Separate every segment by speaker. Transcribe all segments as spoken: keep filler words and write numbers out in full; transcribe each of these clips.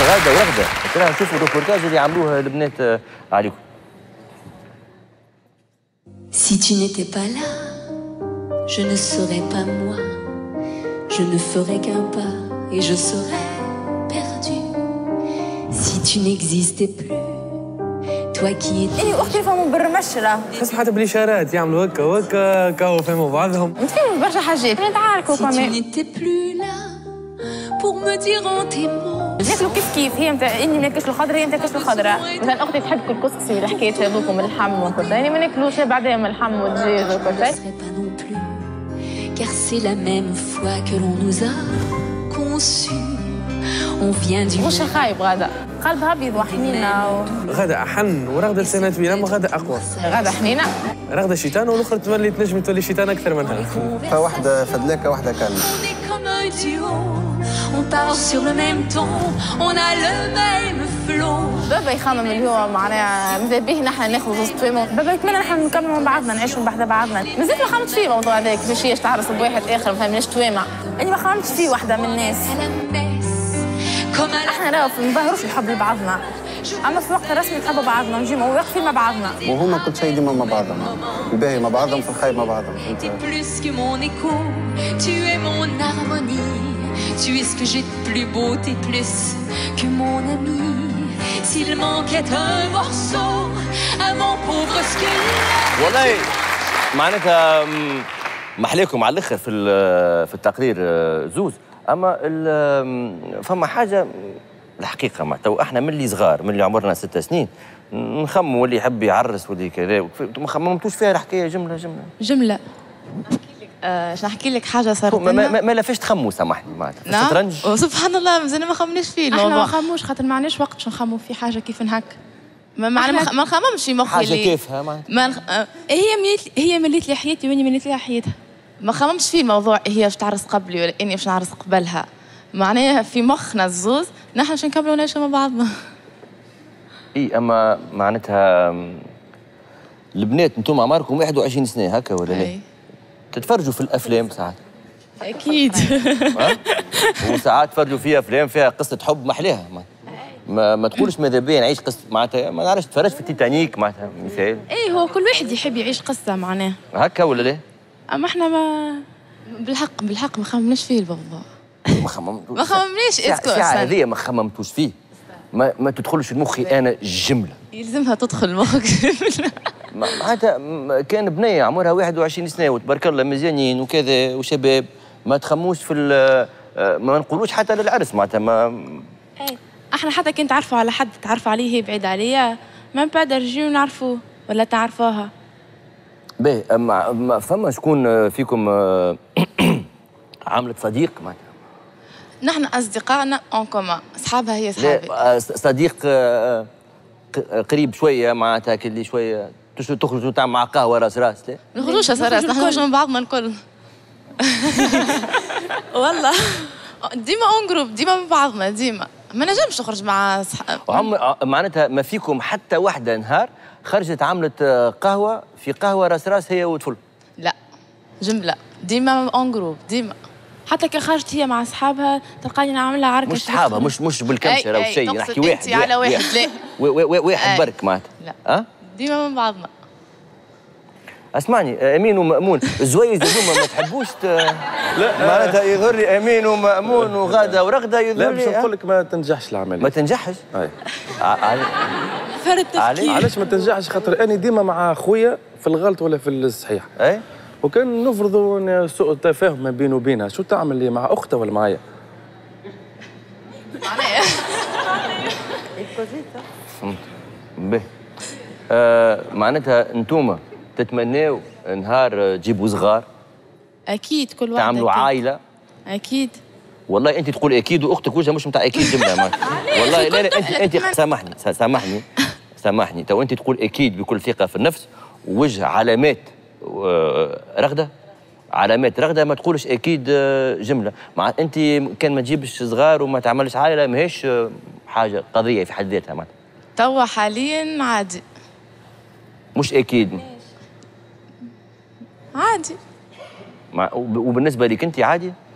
Speaker 1: غاده ورغده ترى نشوفوا الروبورتاج اللي عملوها البنات عليكم.
Speaker 2: Si tu n'étais pas là, je ne serais pas moi. Je ne ferais qu'un pas et je serais perdu. Si tu n'existais plus, toi qui étais.
Speaker 3: إيه أختي يفهموا بالرمشرة.
Speaker 4: تحس حتى بالإشارات يعملوا هكا وهكا كاو فهموا بعضهم.
Speaker 3: نتفهموا برشا حاجات نتعاركوا كمان.
Speaker 2: Si tu n'étais plus là pour me dire en tes mots.
Speaker 3: ناكلوا كيف كيف هي متاع إني ما ناكلش الخضرة هي ما تاكلش الخضرة. مثلا أختي تحب كل كسكسي والحكايات هذوك من اللحم وكل شيء يعني ما ناكلوش بعدها من اللحم والدجاج وكل شيء.
Speaker 2: Car c'est la même foi que l'on nous a conçus. On vient du
Speaker 3: مش خايب غادة قلبها أبيض وحنينة و...
Speaker 4: غادة أحن ورغدة لسانها طويلة أما غادة أقوى.
Speaker 3: غادة حنينة.
Speaker 4: غادة شيطان والأخرى تولي تنجم تولي شيطان أكثر منها.
Speaker 5: فواحدة فدلاكة واحدة كاملة.
Speaker 2: On parle sur le même ton, on a le même flot.
Speaker 3: بابا يخمم اللي هو معناها ماذا به نحن ناخذ زوز تويمون، بابا يتمنى نحن نكملوا مع بعضنا نعيشوا بعد بعضنا، مازلت ما خممتش فيه الموضوع هذاك كيفاش هي تعرس بواحد آخر ما فهمناش تويمة، أني ما خممتش فيه واحدة من الناس. احنا راهو ما نظهروش الحب لبعضنا، أما في وقت الرسمي نحبوا بعضنا ونجيو واقفين مع بعضنا.
Speaker 5: وهما كل شيء ديما مع بعضهم، الباهي مع بعضهم في الخايب مع بعضهم.
Speaker 2: Tu es ce que j'ai de plus beau, t'es plus que mon ami. S'il manquait un morceau à mon pauvre squelette.
Speaker 1: والله معناتها محليكم على الاخر في في التقرير زوز، اما فما حاجه الحقيقه معناتها احنا من اللي صغار من اللي عمرنا ست سنين نخموا واللي يحب يعرس واللي كذا ما خممتوش فيها الحكايه جمله جمله
Speaker 6: جمله. باش أه نحكي لك حاجه صارت
Speaker 1: ما, ما, ما لافاش تخموا سامحني معناتها في الشطرنج.
Speaker 6: سبحان الله مازلنا ما خمناش فيه الموضوع.
Speaker 7: احنا ما خموش خاطر ما عندناش وقت باش نخموا في حاجه كيف هكا.
Speaker 6: ما معناها ما نخممش في مخي
Speaker 1: حاجه كيفها معناتها
Speaker 6: ما نخ...
Speaker 7: أه هي مليت هي مليت لي حياتي واني مليت لها حياتها.
Speaker 6: ما خممش فيه الموضوع هي باش تعرس قبلي ولا اني باش نعرس قبلها، معناها في مخنا الزوز نحن باش نكملوا نعيشوا مع بعضنا.
Speaker 1: اي اما معناتها البنات انتم عمركم واحد وعشرين سنه هكا ولا لا؟ تتفرجوا في الافلام ساعات؟
Speaker 6: اكيد.
Speaker 1: وساعات تفرجوا فيها افلام فيها قصه حب محلاها ما, ما, ما تقولش ماذا بيا نعيش قصه معناتها ما نعرفش تفرجت في التيتانيك معناتها مثال.
Speaker 7: اي هو كل واحد يحب يعيش قصه معناه
Speaker 1: هكا ولا لا؟
Speaker 7: اما احنا ما
Speaker 6: بالحق بالحق ما خممناش فيه الموضوع.
Speaker 1: ما خممتوش
Speaker 6: ما خممناش اسكو
Speaker 1: هذه ما خممتوش فيه ما ما تدخلش لمخي انا جمله
Speaker 6: يلزمها تدخل مخك جمله.
Speaker 1: معناتها كان بنيه عمرها واحد وعشرين سنه وتبارك الله مزيانين وكذا وشباب ما تخموش في ما نقولوش حتى للعرس معناتها ما
Speaker 7: اي احنا حتى كنت تعرفوا على حد تعرفوا عليه هي بعيد عليا ما بعد رجعوا نعرفوه ولا تعرفوها.
Speaker 1: باهي اما فما شكون فيكم عملت صديق معناتها؟
Speaker 6: نحن اصدقائنا اون كومان اصحابها هي صحابي.
Speaker 1: لا صديق قريب شويه معناتها اللي شويه تخرجوا تعمل مع قهوه راس راس. لا
Speaker 6: ما نخرجوش راس راس نحن نخرجوا من بعضنا الكل. والله ديما اون جروب ديما من بعضنا ديما ما نجمش نخرج مع صحاب.
Speaker 1: معناتها ما فيكم حتى وحده نهار خرجت عملت قهوه في قهوه راس راس هي وطفل؟
Speaker 6: لا جمله ديما اون جروب ديما.
Speaker 7: حتى كي خرجت هي مع اصحابها تلقاني نعمل لها عركه
Speaker 1: مش صحابها مش مش بالكمشه ولا شيء نحكي واحد
Speaker 6: انت على واحد لا
Speaker 1: واحد برك معناتها.
Speaker 6: لا
Speaker 1: اه
Speaker 6: ديما من بعضنا.
Speaker 1: اسمعني امين ومامون الزويز هذوما ما تحبوش ت... لا معناتها يظهر لي امين ومامون وغاده ورغده يظهر
Speaker 5: لا
Speaker 1: لي
Speaker 5: باش نقول لك ما تنجحش العمليه.
Speaker 1: ما تنجحش؟
Speaker 5: اي
Speaker 7: فرد تفكير.
Speaker 5: علاش ما تنجحش؟ خاطر انا ديما مع خويا في الغلط ولا في الصحيح.
Speaker 1: اي
Speaker 5: وكان نفرضوا سوء تفاهم ما بينه وبينها شو تعمل لي مع اختها ولا معايا؟
Speaker 6: معناها
Speaker 1: فهمت باهي. آه معناتها انتوما تتمناو نهار تجيبوا صغار؟
Speaker 7: اكيد كل واحد
Speaker 1: تعملوا
Speaker 7: أكيد.
Speaker 1: عائله؟
Speaker 7: اكيد.
Speaker 1: والله انت تقول اكيد واختك وجهها مش نتاع اكيد جمله ما. والله لا لا انت انت سامحني سامحني سامحني تو انت تقول اكيد بكل ثقه في النفس ووجه علامات رغده علامات رغده ما تقولش اكيد جمله مع انت كان ما تجيبش صغار وما تعملش عائله ماهيش حاجه قضيه في حد ذاتها معناتها.
Speaker 6: توا حاليا عادي
Speaker 1: مش اكيد
Speaker 6: عادي.
Speaker 1: مع وبالنسبه لك انت عادي؟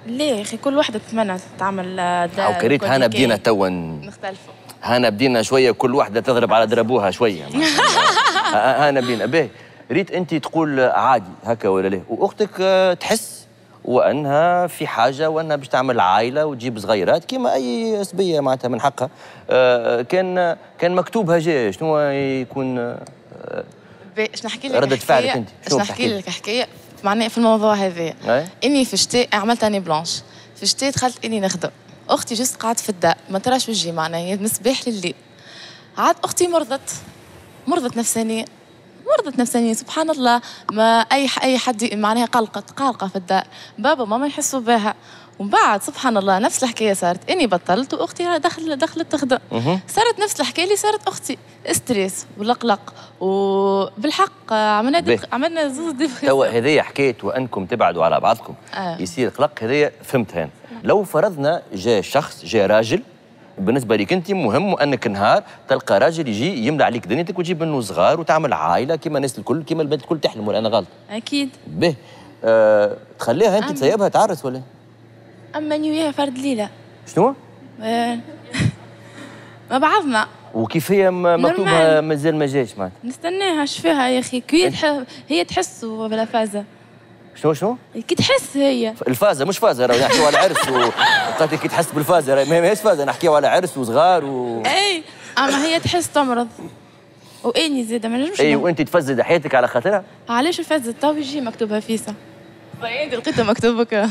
Speaker 7: لا يا اخي كل واحده تتمنى تعمل
Speaker 1: او كريت هانا بدينا توا
Speaker 7: نختلفوا.
Speaker 1: هانا بدينا شويه كل واحده تضرب على دربوها شويه. هانا بدينا باهي. ريت انت تقول عادي هكا ولا لا، واختك تحس وانها في حاجه وانها باش تعمل عائله وتجيب صغيرات كيما اي صبيه معناتها من حقها. كان كان مكتوبها جاي شنو يكون
Speaker 7: باش نحكي لك
Speaker 1: ردة فعلك انت؟
Speaker 7: باش نحكي لك حكايه معناها في الموضوع هذا. اني في الشتاء عملت اني بلانش، في الشتاء دخلت اني نخدم، اختي جست قعدت في الدار ما تراش وجهي معناها من الصباح لليل. عاد اختي مرضت مرضت نفسانيا مرضت نفسانيا سبحان الله. ما اي اي حد معناها قلقت قلقه في الدار، بابا وماما يحسوا بها. ومن بعد سبحان الله نفس الحكايه صارت، اني بطلت واختي دخل دخلت تخدم. صارت نفس الحكايه اللي صارت اختي، ستريس والقلق، وبالحق عملنا عملنا زوز ديفريسيون.
Speaker 1: توا هذه حكايه وانكم تبعدوا على بعضكم آه. يصير قلق، هذه فهمتها. لو فرضنا جاء شخص جاء راجل بالنسبه لك انت مهم وانك نهار تلقى راجل يجي يملى عليك دنيتك وتجيب منه صغار وتعمل عائله كيما الناس الكل كيما البنات الكل تحلم، ولا انا غلط؟
Speaker 7: اكيد.
Speaker 1: به آه تخليها انت تسيبها تعرس ولا؟
Speaker 7: اما نيويها فرد ليله.
Speaker 1: شنو؟
Speaker 7: آه. مع بعضنا.
Speaker 1: وكيف هي مكتوبها مازال ما جاش معناتها؟
Speaker 7: نستناها شفاها يا اخي كي تح... هي تحس بلا فازه.
Speaker 1: شنو شنو؟
Speaker 7: كي تحس هي
Speaker 1: الفازه مش فازه، راهو نحكيو على عرس وقالت كي تحس بالفازه ما ماهيش فازه، نحكيو على عرس وصغار و
Speaker 7: اي اما هي تحس تمرض واني زاده ما نجمش.
Speaker 1: اي وانت تفزد حياتك على خاطرها؟
Speaker 7: علاش الفازه تو يجي مكتوبها فيسا؟ انت لقيتها مكتوبك.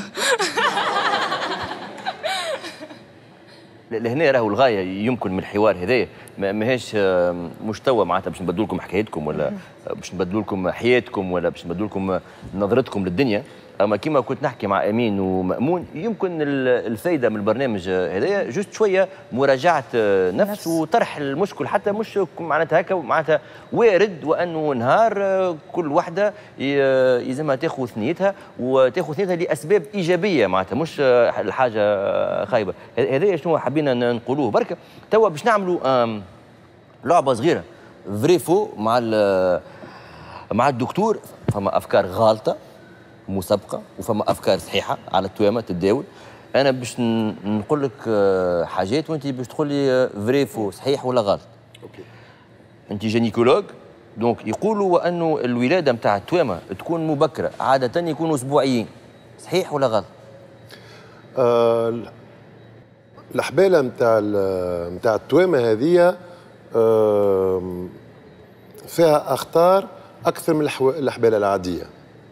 Speaker 1: لهنا راهو الغايه يمكن من الحوار هذايا ماهيش مستوى معناتها باش نبدلوا لكم حكايتكم ولا باش نبدلوا لكم حياتكم ولا باش نبدلوا لكم نظرتكم للدنيا. اما كيما كنت نحكي مع امين ومامون يمكن الفايده من البرنامج هذايا جوست شويه مراجعه نفس وطرح المشكل، حتى مش معناتها هكا معناتها وارد وانه نهار كل وحده يلزمها تاخذ ثنيتها وتاخذ ثنيتها لاسباب ايجابيه معناتها مش الحاجه خايبه. هذايا شنو حبينا نقولوه بركه. توا باش نعملوا لعبه صغيره فريفو مع مع الدكتور. فما افكار غالطه مسابقه وفما افكار صحيحه على التوامه تتداول. انا باش نقول لك حاجات وانت باش تقول لي فريفو صحيح ولا غلط. اوكي. انت جينيكولوج دونك يقولوا وانه الولاده نتاع التوامه تكون مبكره عاده يكونوا اسبوعيين، صحيح ولا غلط؟
Speaker 8: آه الحباله نتاع نتاع التوامه هذه آه فيها اخطار اكثر من الحباله العاديه.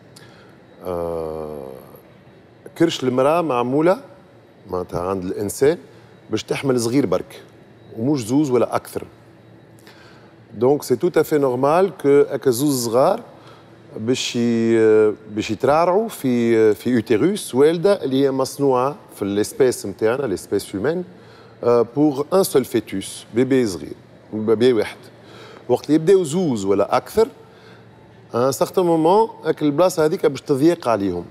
Speaker 8: آه كرش المراه معموله معناتها عند الانسان باش تحمل صغير برك ومش زوز ولا اكثر. دونك سي تو افي نورمال كو هكا زوز صغار باش باش يترعرعوا في في اوتيروس والده اللي هي مصنوعه في الاسبيس نتاعنا الاسبيس هيومان بور ان سول فيتوس بيبي صغير بيبي واحد. وقت اللي يبداو زوز ولا اكثر ان سارتان مومون هاك البلاصه هذيك باش تضيق عليهم.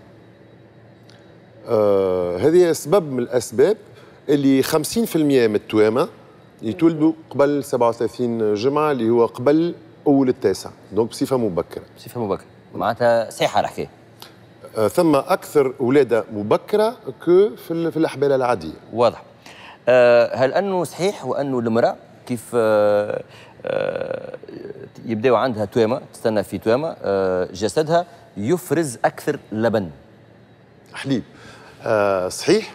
Speaker 8: آه هذه سبب من الاسباب اللي خمسين بالمئة من التوامه يتولدوا قبل سبعة وثلاثين جمعه اللي هو قبل اول التاسع، دونك بصفه مبكره.
Speaker 1: بصفه مبكره معناتها صحيحه الحكايه.
Speaker 8: آه ثم اكثر ولاده مبكره كو في, في الاحبال العاديه.
Speaker 1: واضح. آه هل انه صحيح وانه المراه كيف آه آه يبداو عندها توامه تستنى في توامه آه جسدها يفرز اكثر لبن
Speaker 8: حليب؟ آه صحيح.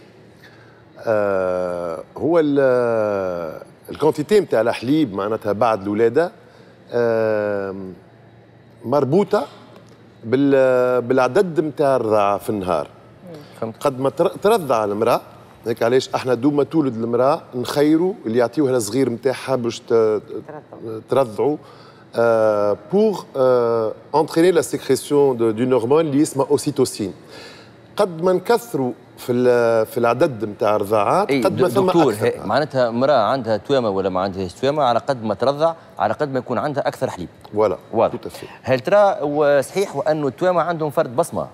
Speaker 8: آه هو الكونتيتي نتاع الحليب معناتها بعد الولاده آه مربوطه بالعدد نتاع الرضاعه في النهار.
Speaker 1: فهمت.
Speaker 8: قد ما ترضع المراه هيك علاش احنا دوب ما تولد المراه نخيروا اللي يعطيوها الصغير نتاعها باش ترضعوا بور انتريني لا سيكريسيون دون هرمون اللي اسمها اوسيتوسين. قد ما نكثروا في في العدد نتاع الرضاعات قد ما ثم
Speaker 1: دكتور
Speaker 8: اكثر.
Speaker 1: معناتها امراه عندها توامه ولا ما عندهاش توامه على قد ما ترضع على قد ما يكون عندها اكثر حليب.
Speaker 8: فوالا
Speaker 1: واضح. هل ترى صحيح وانه التوامه عندهم فرد بصمه؟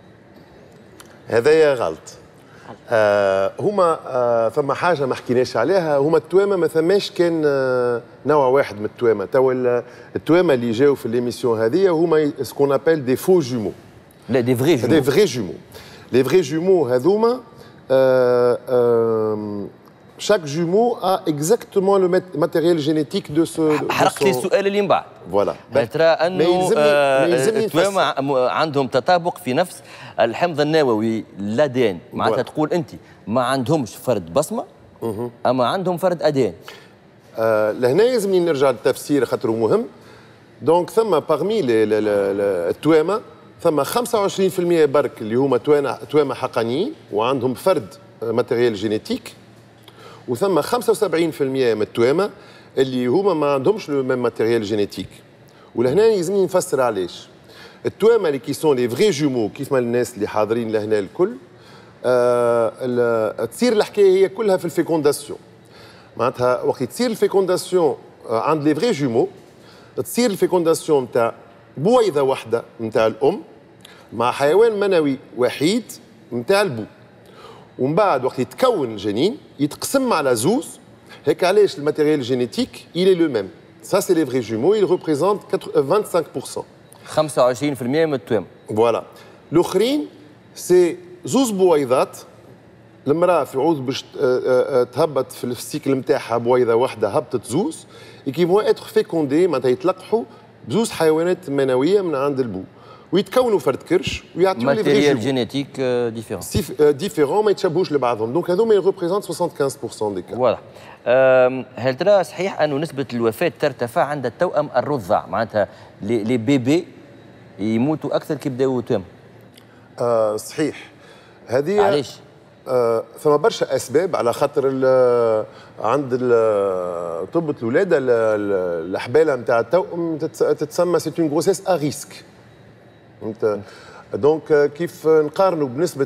Speaker 8: هذايا غلط. آه هما آه ثم حاجه ما حكيناش عليها، هما التوامه ما ثماش كان آه نوع واحد من التوامه. توا التوامه اللي جاوا في ليميسيون هذه هما سكون ابل دي فو جومو.
Speaker 1: لا دي فغي جومو.
Speaker 8: دي فغي جومو. لي فغي جومو هذوما chaque jumeau a exactement le matériel génétique de ce.
Speaker 1: حرقت لي السؤال اللي من بعد.
Speaker 8: فوالا.
Speaker 1: هل ترى انه التوام عندهم تطابق في نفس الحمض النووي الادين معناتها تقول انت ما عندهمش فرد بصمه اما عندهم فرد ادين.
Speaker 8: آه لهنا يلزمني نرجع للتفسير خاطر مهم. دونك ثم باغمي التوامه ثم خمسة وعشرين بالمئة برك اللي هما توامه حقانيين وعندهم فرد ماتيريال جينيتيك وثم خمسة وسبعين بالمئة من التوامه اللي هما ما عندهمش لو ميم ماتيريال جينيتيك. ولهنا يلزمني نفسر علاش. التوامه اللي كي سون لي فغي جومو كيف ما الناس اللي حاضرين لهنا الكل آه تصير الحكايه هي كلها في الفيكونداسيون. معناتها وقت تصير الفيكونداسيون عند لي فغي جومو تصير الفيكونداسيون نتاع بويضه واحده نتاع الام مع حيوان منوي وحيد نتاع البو. ومن بعد وقت يتكون الجنين يتقسم على زوز. هيك علاش الماتيريال جينيتيك il est le même. Ça c'est les vrais jumeaux, ils représentent vingt-cinq pour cent.
Speaker 1: خمسة وعشرين بالمئة من التوام.
Speaker 8: فوالا. الاخرين سي زوز بويضات. المراه في عوض باش تهبط في السيكل نتاعها بويضه واحده هبطت زوز كي فون اتر فيكوندي معناتها يتلقحوا بزوز حيوانات منويه من عند البو ويتكونوا فرد كرش ويعطيو لي
Speaker 1: ماتيريال جينيتيك ديفيرون
Speaker 8: ديفيرون ما يتشابهوش لبعضهم. دونك هذوما يريبريزونت خمسة وخمسين بالمئة دي كا.
Speaker 1: واضح. هل ترى صحيح انه نسبه الوفاه ترتفع عند التوأم الرضع معناتها لي بيبي يموتوا اكثر كي بداوا توام؟
Speaker 8: آه صحيح. هذه
Speaker 1: علاش؟
Speaker 8: آه ثم برشا اسباب على خاطر عند طب الولاده الحباله نتاع التوأم تتسمى سي اون غروسيس ا ريسك. فهمت؟ دونك كيف نقارنوا بنسبه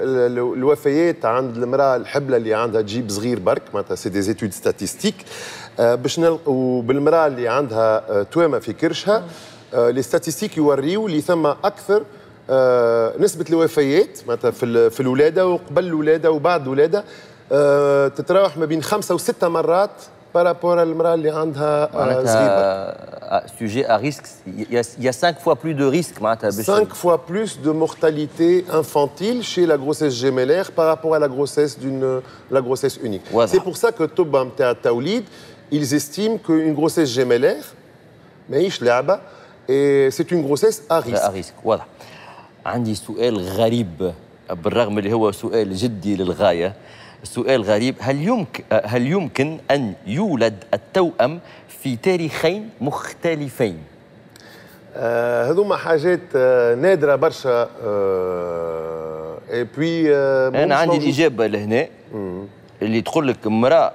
Speaker 8: الوفيات عند المراه الحبله اللي عندها جيب صغير برك معناتها سي دي زيتود ستاتيستيك باش وبالمراه اللي عندها توامه في كرشها لي ستاتيستيك يوريو اللي ثم اكثر آه نسبة الوفيات معناتها في في الولادة وقبل الولادة وبعد الولادة آه تتراوح ما بين خمسة وستة مرات بارابور المرأة اللي عندها آه صغيرة.
Speaker 1: سوجي ا ريسك يا خمسة fois plus de risque معناتها
Speaker 8: cinq fois plus de mortalité infantile chez la grossesse gémellaire par rapport à la grossesse d'une la grossesse unique. C'est pour ça que الطب نتاع التوليد ils estiment qu'une grossesse gémellaire ماهيش لعبة et c'est une grossesse à risque.
Speaker 1: à risque واضح. عندي سؤال غريب بالرغم اللي هو سؤال جدي للغاية. سؤال غريب. هل يمكن هل يمكن أن يولد التوأم في تاريخين مختلفين؟
Speaker 8: آه هذوما حاجات آه نادرة برشا. آه اي بوي آه
Speaker 1: أنا عندي الإجابة لهنا اللي تقول لك امرأة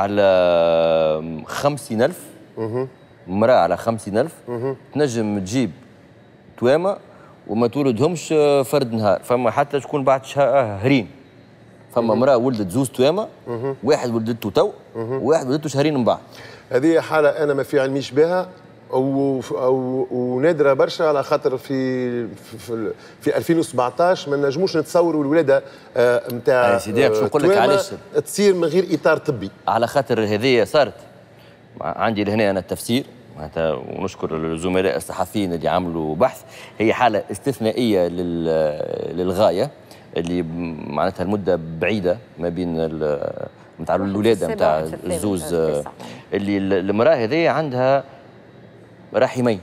Speaker 1: على خمسين ألف امرأة على خمسين ألف تنجم تجيب توامة وما تولدهمش فرد نهار. فما حتى شكون بعد شهرين فما امراه ولدت زوز توامه واحد ولدته تو وواحد ولدته شهرين من بعد.
Speaker 8: هذه حاله انا ما في علميش بها او او ونادره برشا على خاطر في في, في ألفين وسبعطاش ما نجموش نتصوروا الولاده نتاع توامه تصير من غير اطار طبي.
Speaker 1: على خاطر هذه صارت عندي لهنا انا التفسير معناتها ونشكر الزملاء الصحفيين اللي عملوا بحث. هي حالة استثنائية للغاية اللي معناتها المدة بعيدة ما بين نتاع الولادة نتاع الزوز اللي المرأة هذه عندها رحمين.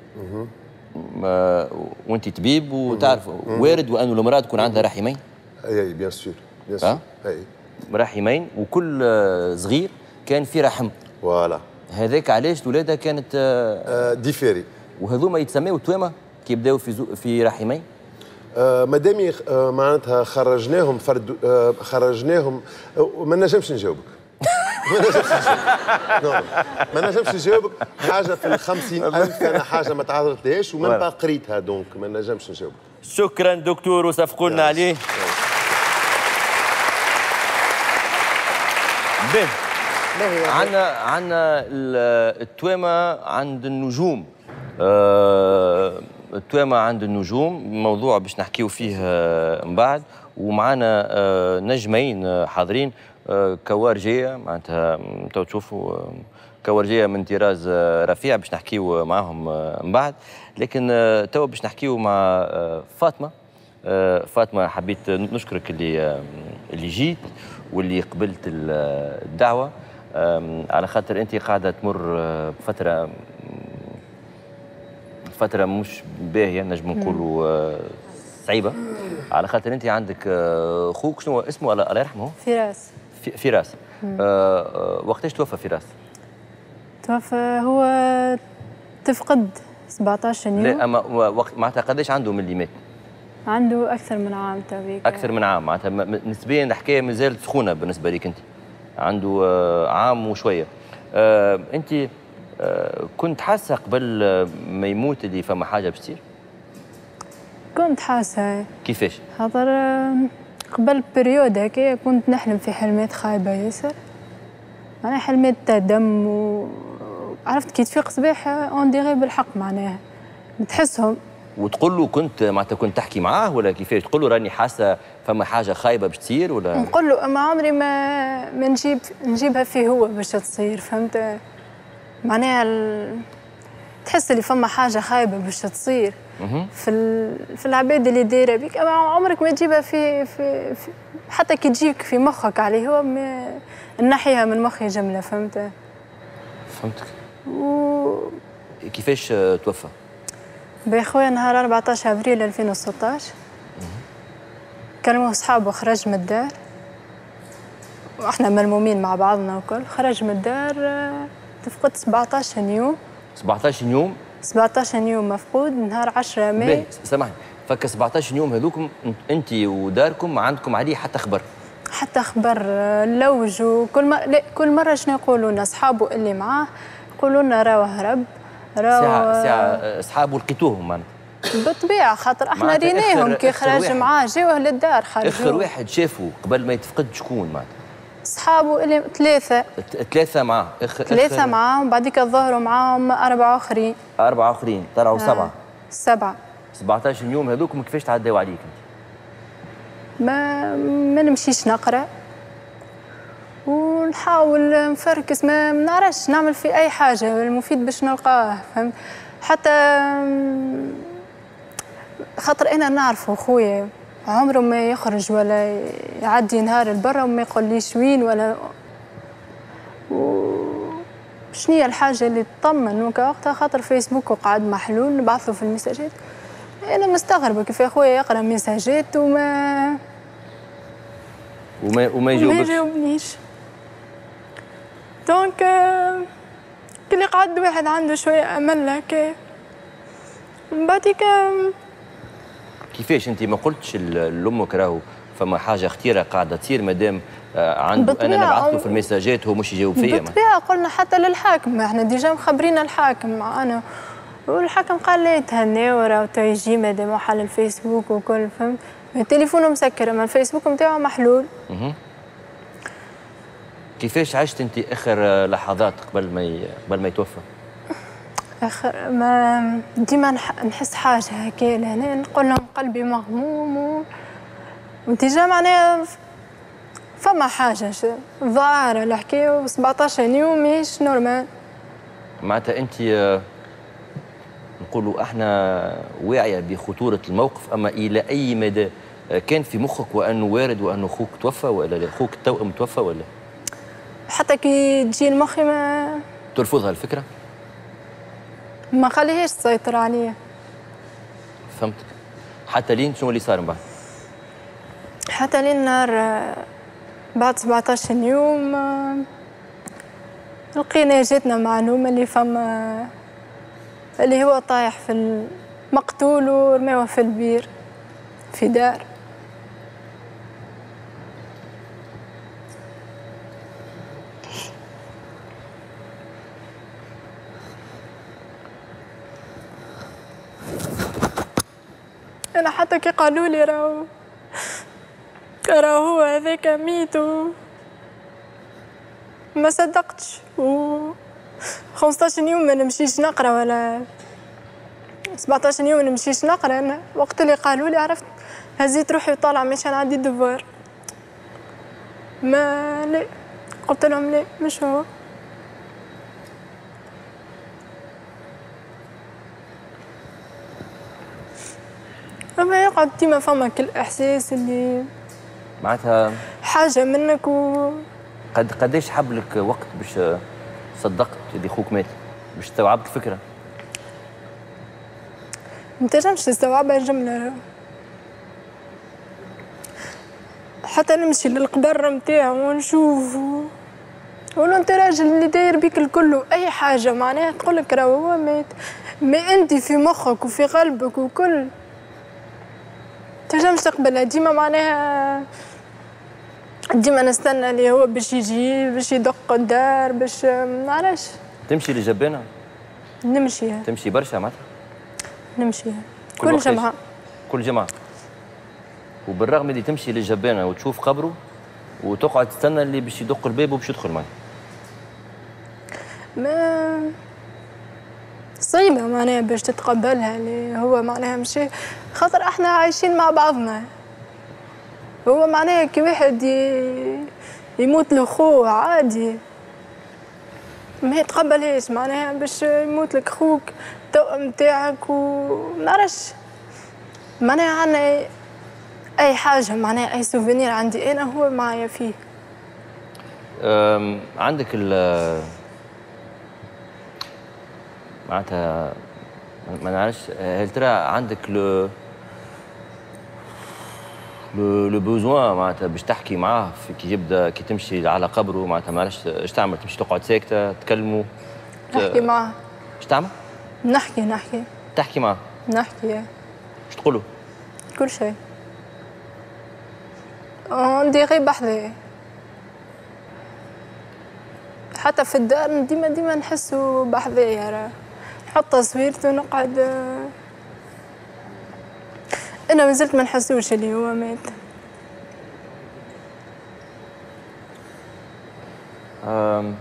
Speaker 1: وانت طبيب وتعرف وارد وأنه المرأة تكون عندها رحمين.
Speaker 8: اي بيان سور بيان سور اي
Speaker 1: رحمين وكل صغير كان في رحم.
Speaker 8: فوالا.
Speaker 1: هذاك علاش الولاده كانت
Speaker 8: آه ديفيري.
Speaker 1: وهذوما يتسموا توامه كي يبداو في زو في رحمين.
Speaker 8: آه مادام آه معناتها خرجناهم فرد آه خرجناهم آه ما نجمش نجاوبك. ما نجمش نجاوبك. ما نجمش نجاوبك حاجه في الخمسين ألف أنا حاجه ما تعرضتلهاش وما با قريتها دونك ما نجمش نجاوبك.
Speaker 1: شكرا دكتور وصفقوا لنا عليه. به عندنا عندنا التوامه عند النجوم. آه التوامه عند النجوم موضوع باش نحكيو فيه من بعد ومعنا آه نجمين حاضرين. آه كوارجيه معناتها تو تشوفوا كوارجيه من طراز رفيع باش نحكيو معاهم من بعد. لكن آه تو باش نحكيو مع آه فاطمه. آه فاطمه حبيت نشكرك اللي آه اللي جيت واللي قبلت الدعوه، على خاطر انت قاعده تمر بفتره فتره مش باهيه نجم نقولوا صعيبه، على خاطر انت عندك اخوك شنو اسمه الله يرحمه؟
Speaker 9: فراس.
Speaker 1: فراس. وقتاش توفى فراس؟
Speaker 9: توفى هو تفقد سبعطاش يوم.
Speaker 1: لا اما وقت معناتها قداش عنده من اللي مات؟
Speaker 9: عنده اكثر من عام تويك.
Speaker 1: اكثر من عام معناتها نسبيا الحكايه مازالت سخونه بالنسبه لك انت. عنده عام وشويه. انت كنت حاسه قبل ما يموت اللي فما حاجه باش تصير؟
Speaker 9: كنت حاسه.
Speaker 1: كيفاش؟
Speaker 9: خاطر قبل بريود هكايا كنت نحلم في حلمات خايبه ياسر. معناها حلمات تاع دم و عرفت كي تفيق صباح اون ديغي بالحق معناها تحسهم.
Speaker 1: وتقول له كنت معناتها كنت تحكي معاه ولا كيفاش؟ تقول له راني حاسه فما حاجه خايبه باش تصير ولا؟
Speaker 9: نقول له اما عمري ما ما نجيب نجيبها فيه هو باش تصير، فهمت؟ معناها ال... تحس اللي فما حاجه خايبه باش تصير في ال... في العباد اللي دايره بيك، اما عمرك ما تجيبها في, في, في حتى كي تجيك في مخك عليه هو ما... نحيها من مخي جمله، فهمت؟
Speaker 1: فهمتك.
Speaker 9: و...
Speaker 1: كيفاش توفى؟
Speaker 9: بخويا نهار أربعطاش أبريل ألفين وستطاش كلموه صحابه، خرج من الدار واحنا ملمومين مع بعضنا وكل، خرج من الدار تفقد سبعطاش يوم.
Speaker 1: سبعطاش يوم؟ سبعطاش
Speaker 9: يوم مفقود نهار عشرة ماي.
Speaker 1: سامحني، فك سبعطاش يوم هذوكم انت وداركم ما عندكم عليه حتى خبر؟
Speaker 9: حتى خبر. اللوج وكل ما لا كل مره شنو يقولوا لنا اصحابه اللي معاه، يقولوا لنا راهو هرب راهو
Speaker 1: ساعه ساعه اصحابه لقيتوهم معناتها
Speaker 9: بالطبيعه، خاطر احنا ريناهم كي خرج معاه جاوه للدار خرجوا.
Speaker 1: اخر واحد شافه قبل ما يتفقد شكون معناتها؟
Speaker 9: اصحابه اللي ثلاثه
Speaker 1: ثلاثه معاه
Speaker 9: اخ ثلاثه معاه وبعديك ظهروا معاهم اربعه اخرين
Speaker 1: اربعه اخرين طلعوا
Speaker 9: آه.
Speaker 1: سبعه
Speaker 9: سبعه.
Speaker 1: سبعطاش يوم هذوكم كيفاش تعداو عليك انت؟
Speaker 9: ما ما نمشيش نقرا ونحاول نفركس، ما نعرفش نعمل في اي حاجه المفيد باش نلقاه، فهمت؟ حتى خاطر انا نعرفه خويا عمره ما يخرج ولا يعدي نهار لبرا وما يقوليش وين ولا و... شنو هي الحاجه اللي تطمن وقتها، خاطر فيسبوك وقعد محلول نبعث له في المساجات. انا مستغربه كيف اخويا يقرا ميساجات وما
Speaker 1: وما وما يجاوبش.
Speaker 9: ما يجاوبنيش. دونك كل قعد واحد عنده شويه امل هكا. من بعديك
Speaker 1: كيفاش انت ما قلتش لامك راهو فما حاجه خطيره قاعده تصير مادام عنده انا نبعث له في الميساجات هو مش يجاوب فيا؟
Speaker 9: بالطبيعه قلنا حتى للحاكم، احنا ديجا مخبرين الحاكم معنا والحكم قال لي تهناو راهو تو يجي مادام حل الفيسبوك وكل، فهمت؟ التليفون مسكر اما الفيسبوك نتاعو محلول.
Speaker 1: اها كيفاش عشت انت اخر لحظات قبل ما ي... قبل ما يتوفى؟
Speaker 9: اخر ما ديما نحس حاجه هكا لهنا نقول لهم قلبي مغموم و... وديجا معناها فما حاجه ظاهره الحكايه سبعطاش يوم ماهيش نورمال.
Speaker 1: معناتها انت نقولوا احنا واعيه بخطوره الموقف، اما الى اي مدى كان في مخك وانه وارد وانه اخوك توفى ولا لا؟ اخوك التوأم توفى ولا؟
Speaker 9: حتى كي تجي المخي ما
Speaker 1: ترفضها الفكره؟
Speaker 9: ما خليهاش تسيطر عليا.
Speaker 1: فهمتك. حتى لين شنو اللي صار من بعد؟
Speaker 9: حتى لين نهار بعد سبعطاش يوم لقينا جاتنا معلومه اللي فما اللي هو طايح في المقتول ورماوه في البير في دار. انا حتى كي قالوا لي راهو راهو هو هذاك ميت ما صدقتش، و خمسطاش يوم ما نمشيش نقرا ولا سبعطاش يوم ما نمشيش نقرا. انا وقت اللي قالوا لي عرفت هزيت روحي وطالعه مش نعدي الدوار. ما لا قلت لهم لا مش هو. اما يقعد ديما فما كل احساس اللي
Speaker 1: معناتها
Speaker 9: حاجه منك و
Speaker 1: قد قداش حب لك وقت باش صدقت اللي خوك مات، باش استوعبت الفكره؟
Speaker 9: ما تنجمش تستوعبها الجمله، حتى نمشي للقبر نتاعو ونشوفه ونقول انت راجل اللي داير بيك الكل اي حاجه معناها تقول لك راهو هو مات، ما انت في مخك وفي قلبك وكل تنجمش تقبلها. ديما معناها ديما نستنى اللي هو باش يجي باش يدق الدار باش ما نعرفش.
Speaker 1: تمشي للجبانه؟
Speaker 9: نمشي
Speaker 1: تمشي برشا معناتها؟
Speaker 9: نمشي
Speaker 1: كل,
Speaker 9: كل جمعه
Speaker 1: كل جمعه. وبالرغم اللي تمشي للجبانه وتشوف قبره وتقعد تستنى اللي باش يدق الباب وباش يدخل معي.
Speaker 9: ما صعيبه معناها باش تتقبلها اللي هو معناها مشي، خاطر احنا عايشين مع بعضنا. هو معناها كي واحد يموت له خوه عادي ما يتقبلهاش معناها باش يموت لك خوك التوأم نتاعك ومنعرفش معناها عندنا اي حاجه معناها اي سوفينير عندي انا هو معايا فيه.
Speaker 1: عندك ال معناتها ما نعرفش هل ترى عندك لو لو لو بوزوان معناتها باش تحكي معاه كي يبدا كي تمشي على قبره معناتها ما نعرفش ايش تعمل؟ تمشي تقعد ساكته تكلموا
Speaker 9: نحكي معاه.
Speaker 1: ايش تعمل؟
Speaker 9: نحكي نحكي
Speaker 1: تحكي معاه؟
Speaker 9: نحكي.
Speaker 1: ايش تقول له؟
Speaker 9: كل شيء. عندي غير بحذايا حتى في الدار ديما ديما نحسو بحذايا راه نحط تصويرته ونقعد انا مازلت ما نحسوش اللي هو مات.
Speaker 1: أم...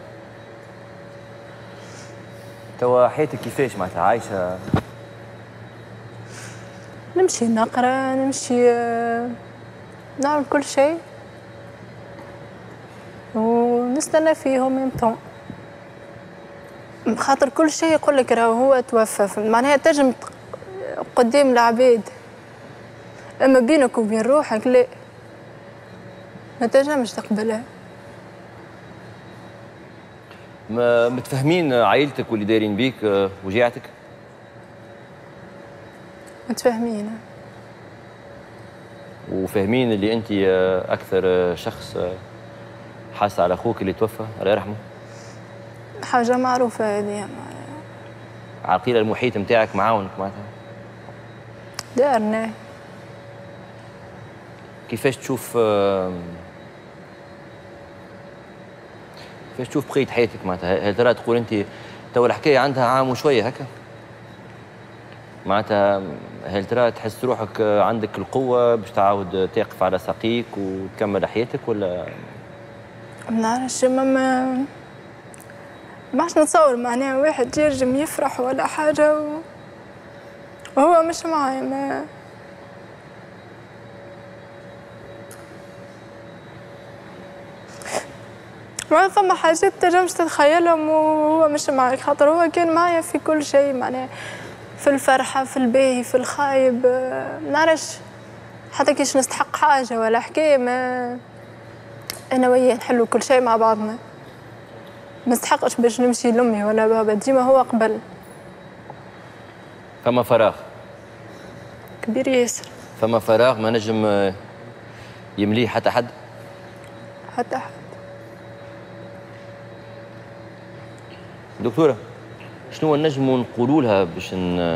Speaker 1: توا حياتك كيفاش معناتها عايشه؟
Speaker 9: نمشي نقرا نمشي نعمل كل شيء ونستنى فيهم يمتون خاطر كل شيء يقول لك راهو هو توفى معناها تنجم قدام العباد اما بينك وبين روحك لا ما تنجمش تقبلها.
Speaker 1: ما متفاهمين عائلتك واللي دايرين بيك وجيعتك؟
Speaker 9: متفاهمين
Speaker 1: وفاهمين اللي انت اكثر شخص حاس على اخوك اللي توفى الله يرحمه؟
Speaker 9: حاجه معروفه هذه.
Speaker 1: عقيله المحيط نتاعك معاونك معناتها؟
Speaker 9: دارنا.
Speaker 1: كيفاش تشوف كيفاش تشوف بقيه حياتك معناتها؟ هل ترى تقول انت تو الحكايه عندها عام وشويه هكا؟ معناتها هل ترى تحس روحك عندك القوه باش تعاود تقف على ساقيك وتكمل حياتك ولا؟
Speaker 9: ما نعرفش ما ما باش نتصور معناها واحد يرجم يفرح ولا حاجه و... وهو مش معايا ما ما فما حاجات تنجمش تتخيلهم وهو مش معاك خاطر هو كان معايا في كل شيء معناها في الفرحه في الباهي في الخايب ما نعرفش حتى كيش نستحق حاجه ولا حكايه ما انا وياه نحلو كل شيء مع بعضنا ما نستحقش باش نمشي لامي ولا بابا ديما هو قبل.
Speaker 1: فما فراغ
Speaker 9: كبير ياسر.
Speaker 1: فما فراغ ما نجم يمليه حتى حد؟
Speaker 9: حتى حد.
Speaker 1: دكتوره شنو نجموا نقولوا لها باش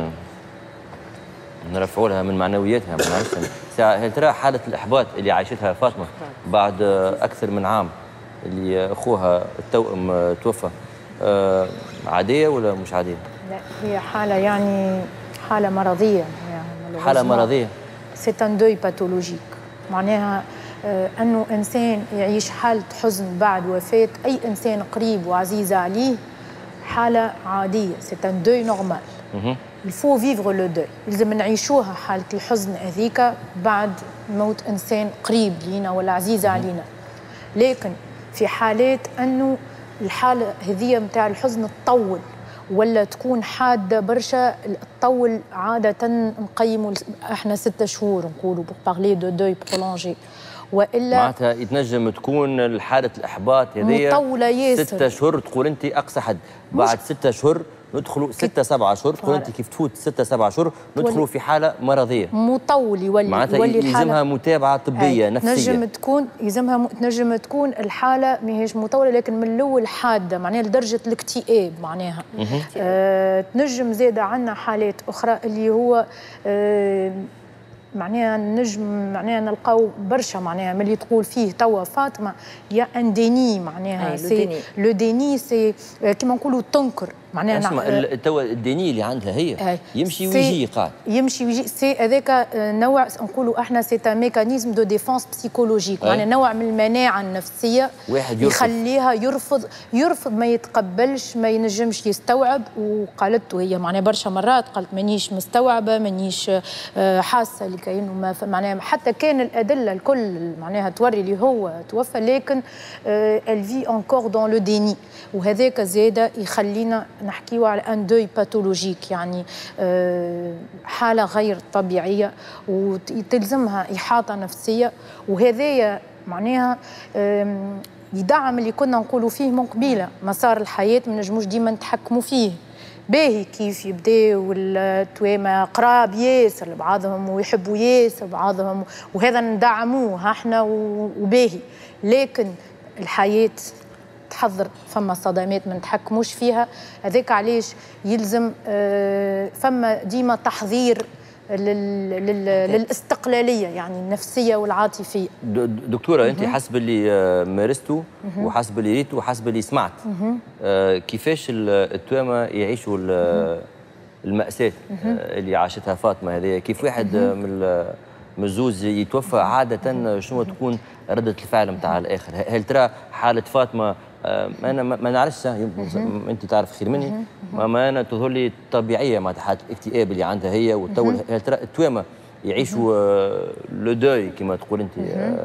Speaker 1: نرفعوا لها من معنوياتها؟ ما نعرفش هل ترى حاله الاحباط اللي عايشتها فاطمه بعد اكثر من عام اللي اخوها التوأم توفى عاديه ولا مش عاديه؟
Speaker 10: لا هي حاله يعني حاله مرضيه يعني
Speaker 1: حاله مرضيه
Speaker 10: سي ان دوي باثولوجيك معناها انه انسان يعيش حاله حزن بعد وفاه اي انسان قريب وعزيز عليه حاله عاديه سي ان دوي نورمال. الفو فيفغ لو دوي لازم نعيشوها حاله الحزن هذيك بعد موت انسان قريب لينا ولا عزيز علينا. لكن في حالات انه الحاله هذيا نتاع الحزن تطول ولا تكون حاده برشا تطول عاده نقيموا احنا ستة شهور نقولوا بور بارلي دو دوي برولونجي والا
Speaker 1: معناتها يتنجم تكون حاله الاحباط هذيا
Speaker 10: مطوله ياسر
Speaker 1: ستة اشهر تقول انت اقصى حد، بعد ستة اشهر ندخلوا ستة سبعة اشهر تقول انت كيف تفوت ستة سبعة اشهر ندخلوا في حاله مرضيه
Speaker 10: مطول يولي
Speaker 1: معناتها يلزمها متابعه طبيه نفسيه.
Speaker 10: نجم تكون يلزمها م... نجم تكون الحاله ماهيش مطوله لكن من الاول حاده معناها لدرجه الاكتئاب معناها. آه... تنجم زاده عندنا حالات اخرى اللي هو آه... معناها نجم معناها نلقاو برشا معناها ملي تقول فيه توا فاطمه يا ان ديني معناها سي لو ديني سي كيما نقولوا تنكر معناها
Speaker 1: اسمع توا الديني اللي عندها هي يمشي ويجي قاعد
Speaker 10: يمشي ويجي سي هذاك نوع نقولوا احنا سي ان ميكانيزم دو ديفونس بسيكولوجيك معناها نوع من المناعه النفسيه
Speaker 1: واحد يرفض.
Speaker 10: يخليها يرفض يرفض ما يتقبلش ما ينجمش يستوعب. وقالته هي معناها برشا مرات قالت مانيش مستوعبه مانيش حاسه اللي كاينه ما معناها حتى كان الادله الكل معناها توري اللي هو توفى لكن ال في انكور دون لو ديني وهذاك زاده يخلينا نحكيو على ان دوي باتولوجيك يعني حاله غير طبيعيه وتلزمها احاطه نفسيه وهذايا معناها يدعم اللي كنا نقولوا فيه من قبيله مسار الحياه ما نجموش ديما نتحكموا فيه. باهي كيف يبداو التوامه قراب ياسر لبعضهم ويحبوا ياسر بعضهم وهذا ندعموه احنا وباهي لكن الحياه تحضر فما صدمات ما نتحكموش فيها. هذاك علاش يلزم فما ديما تحضير لل... للاستقلاليه يعني النفسيه والعاطفيه.
Speaker 1: دكتوره انت حسب اللي مارسته وحسب اللي ريته وحسب اللي سمعت آه كيفاش التوامه يعيشوا المأساة اللي عاشتها فاطمه هذه كيف واحد من من الزوز يتوفى عاده شنو تكون ردة الفعل نتاع الاخر؟ هل ترى حاله فاطمه انا ما نعرفش انت تعرف خير مني ما انا تظهر لي طبيعيه مع حاله الاكتئاب اللي عندها هي والتو هل ترى التوامه يعيشوا لو دوي كما تقول انت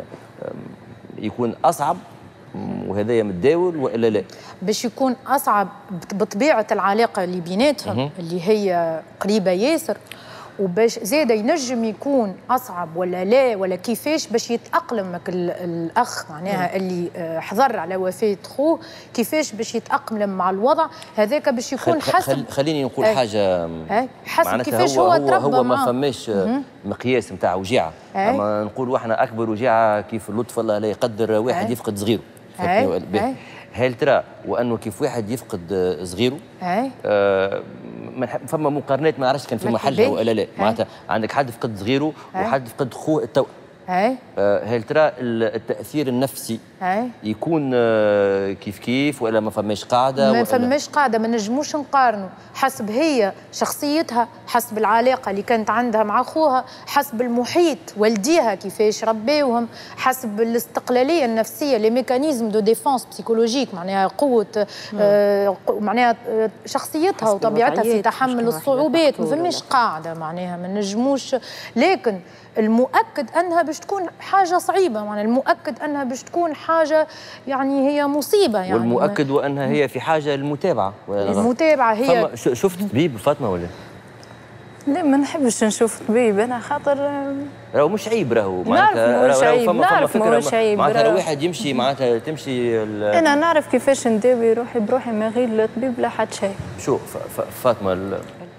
Speaker 1: يكون اصعب وهذايا متداول والا لا؟
Speaker 10: باش يكون اصعب بطبيعه العلاقه اللي بيناتهم اللي هي قريبه ياسر وباش زاده ينجم يكون اصعب ولا لا ولا كيفاش باش يتاقلم الاخ معناها اللي حضر على وفاه خوه كيفاش باش يتاقلم مع الوضع هذاك باش يكون حسب
Speaker 1: خليني نقول أي. حاجه
Speaker 10: أي. حسب كيفاش
Speaker 1: هو
Speaker 10: هو
Speaker 1: هو,
Speaker 10: تربى
Speaker 1: هو ما فماش مقياس نتاع وجيعه اما نقولوا احنا اكبر وجيعه كيف اللطف الله لا يقدر واحد أي. يفقد صغيره
Speaker 10: أي.
Speaker 1: هل ترى وانه كيف واحد يفقد صغيره آه فما مقارنات ما نعرفش كان في محلها ولا لا معناتها عندك حد فقد صغيره وحد فقد خوه التوأم آه هل ترى التاثير النفسي هي. يكون آه كيف كيف ولا ما فماش قاعده
Speaker 10: ما فماش قاعده ما نجموش نقارنوا حسب هي شخصيتها حسب العلاقه اللي كانت عندها مع خوها حسب المحيط والديها كيفاش ربيوهم حسب الاستقلاليه النفسيه لي ميكانيزم دو ديفونس بسيكولوجيك معناها قوه آه معناها شخصيتها وطبيعتها في تحمل الصعوبات ما فماش قاعده معناها ما نجموش لكن المؤكد انها باش تكون حاجه صعيبه معناها المؤكد انها باش تكون حاجه يعني هي مصيبه يعني
Speaker 1: والمؤكد وانها هي في حاجه للمتابعه
Speaker 10: المتابعه هي
Speaker 1: شفت طبيب فاطمه ولا
Speaker 9: لا ما نحبش نشوف طبيب انا خاطر
Speaker 1: راهو مش عيب راهو
Speaker 9: معناتها مش عيب نعرف مش عيب
Speaker 1: معناتها لو واحد يمشي معناتها تمشي
Speaker 9: انا نعرف كيفاش نداوي روحي بروحي من غير الطبيب لا حد شيء.
Speaker 1: شوف فاطمه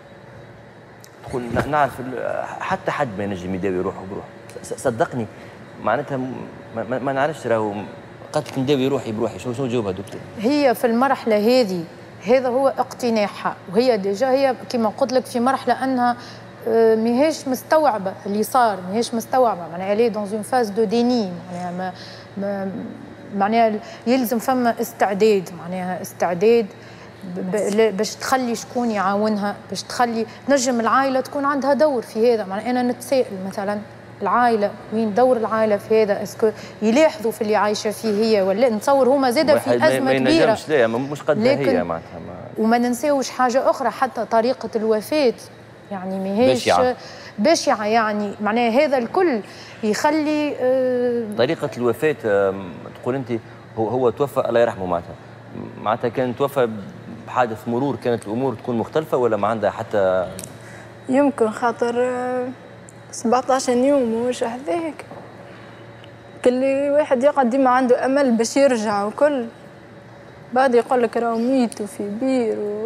Speaker 1: تقول نعرف حتى حد ما ينجم يداوي روحه بروحه صدقني معناتها ما, ما نعرفش راهو قالت لك نداوي روحي بروحي شو شو جاوبها دكتور؟
Speaker 10: هي في المرحله هذه هذا هو اقتناعها وهي ديجا هي كما قلت لك في مرحله انها ماهيش مستوعبه اللي صار ماهيش مستوعبه معناها لي دون اون فاز دو ديني معناها ما, ما معناها يلزم فما استعداد معناها استعداد باش تخلي شكون يعاونها باش تخلي نجم العائله تكون عندها دور في هذا معناها انا نتسائل مثلا العائله وين دور العائله في هذا اسكو يلاحظوا في اللي عايشه فيه هي ولا نتصور هما زاده في ازمه
Speaker 1: ما
Speaker 10: كبيره
Speaker 1: ما لا مش قد هي معناتها
Speaker 10: وما ننساوش حاجه اخرى حتى طريقه الوفاه يعني ماهيش بشعه بشعه يعني معناها هذا الكل يخلي آه
Speaker 1: طريقه الوفاه آه تقول انت هو هو توفى الله يرحمه معناتها معناتها كان توفى بحادث مرور كانت الامور تكون مختلفه ولا ما عندها حتى
Speaker 9: يمكن خاطر سبعطاش يوم وش هذاك كل واحد يقعد ديما عنده امل باش يرجع وكل بعد يقول لك راهو ميت وفي بير و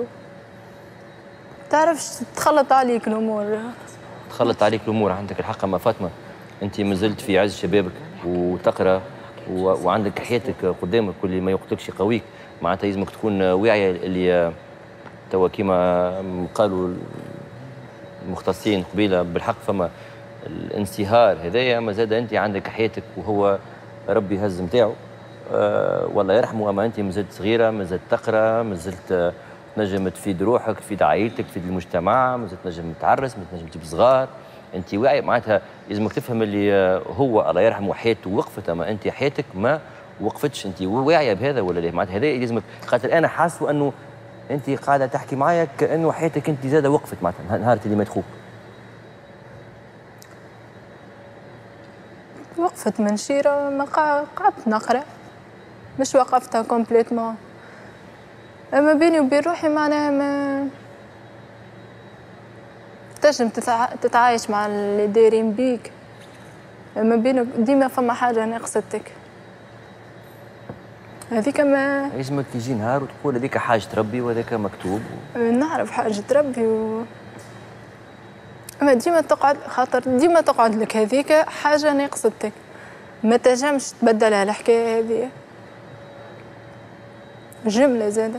Speaker 9: تعرفش تخلط عليك الامور.
Speaker 1: تخلط عليك الامور، عندك الحق ما فاطمه، انت مازلت في عز شبابك وتقرا و... وعندك حياتك قدامك واللي ما يقتلكش يقويك، معناتها لازمك تكون واعيه اللي توا كيما قالوا المختصين قبيله بالحق فما الانصهار هذايا، ما زاد انت عندك حياتك وهو ربي هز نتاعو أه والله يرحمه، اما انت مازلت صغيره، مازلت تقرا، مازلت تنجم تفيد روحك، تفيد عائلتك، تفيد المجتمع، مازلت تنجم تعرس، مازلت تنجم تجيب صغار، انت واعي معناتها لازمك تفهم اللي هو الله يرحمه حياته وقفت، اما انت حياتك ما وقفتش، انت واعيه بهذا ولا لا؟ معناتها هذا لازمك، خاطر انا حاسه انه انت قاعده تحكي معايا كانه حياتك انت زاده وقفت معناتها نهار اللي مات خوك.
Speaker 9: وقفت من شيرة ما قعدت نقرا، مش وقفتها كومبليتمون، اما بيني وبين روحي معناها ما تنجم تتعايش مع اللي دايرين بيك، اما بينك ديما فما حاجه ناقصتك هذيك. ما
Speaker 1: لازمك يجي نهار وتقول هذيك حاجه ربي وهذاك مكتوب و...
Speaker 9: نعرف حاجه ربي و... اما ديما تقعد، خاطر ديما تقعد لك هذيك حاجه ناقصتك، ما تنجمش تبدلها الحكايه هذه جمله زاده.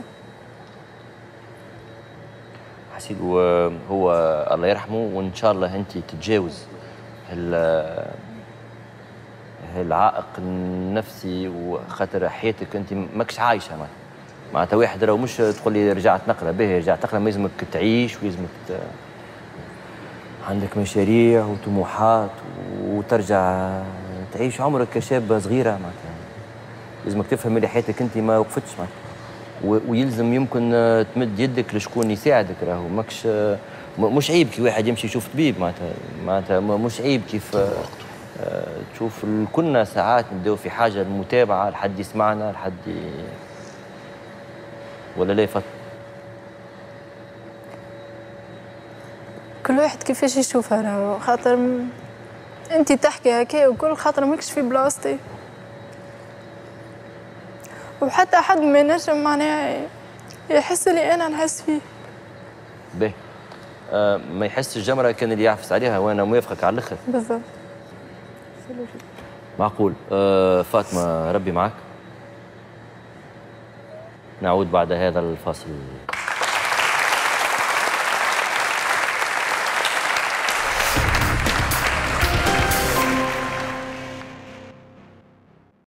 Speaker 1: حسيت هو الله يرحمه، وان شاء الله انت تتجاوز العائق النفسي، وخاطر حياتك انت ماكش عايشه معناتها. معناتها واحد راهو مش تقول لي رجعت نقرا به، رجعت تقرا، ما لازمك تعيش ولازمك ت... عندك مشاريع وطموحات وترجع تعيش عمرك كشاب صغيره معناتها. لازمك تفهم اللي حياتك انت ما وقفتش معناتها، ويلزم يمكن تمد يدك لشكون يساعدك، راهو ماكش مش عيب كي واحد يمشي يشوف طبيب معناتها، معناتها مش عيب كيف تشوف كلنا ساعات نبداو في حاجه المتابعه لحد يسمعنا لحد ي... ولا لا يفت؟
Speaker 9: كل واحد كيفاش يشوفها راهو، خاطر م... انت تحكي هكا وكل خاطر ماكش في بلاصتي، وحتى حد ما ينجم معناها يحس اللي انا نحس فيه.
Speaker 1: باهي آه ما يحسش الجمره كان اللي يعفس عليها، وانا موافقك على الاخر.
Speaker 9: بالضبط.
Speaker 1: معقول. آه فاطمه ربي معك. نعود بعد هذا الفاصل.